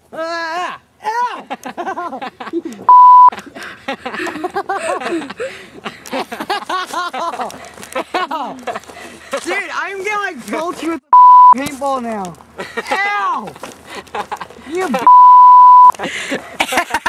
Ah! Ow! Ow! Dude, I'm gonna like bolt you with the paintball now. Ow! You